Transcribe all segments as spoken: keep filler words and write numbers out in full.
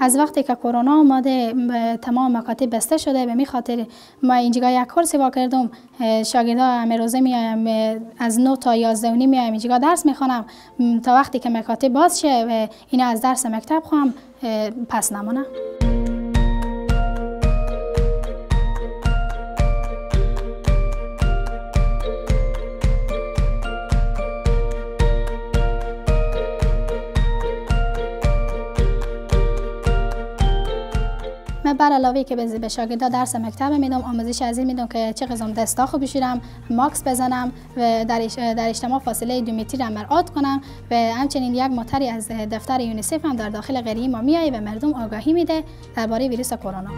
از وقتی که کرونا اومده تمام مکاتب بسته شده، به می خاطر ما اینجا یک کورسی وا کردم، شاگردا همه روزه میایم از نه تا یازده و نیم میایم اینجا درس میخوانم تا وقتی که مکاتب باز شه و اینا از درس مکتب خواهم پس نمونه. من بر علاوه که به شاگردا درس مکتب میدم، آموزش از این میدم که چه قسم دستا خوب بشورم، ماکس بزنم و در در اجتماع فاصله دو متری را مراعات کنم و همچنین یک مطری از دفتر یونیسف هم در داخل قریه ما میایه و مردم آگاهی میده درباره ویروس کرونا.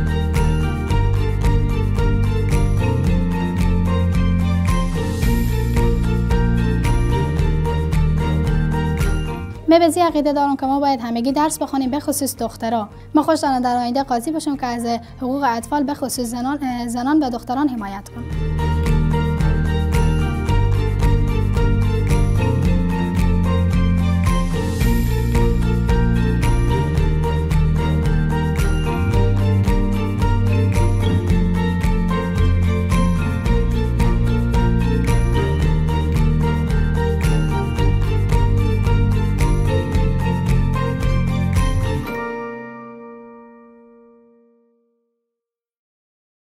من به این عقیده دارم که ما باید همگی درس بخونیم، به خصوص دخترها. ما خوش دارم در آینده قاضی باشم که از حقوق اطفال به خصوص زنان زنان و دختران حمایت کنم.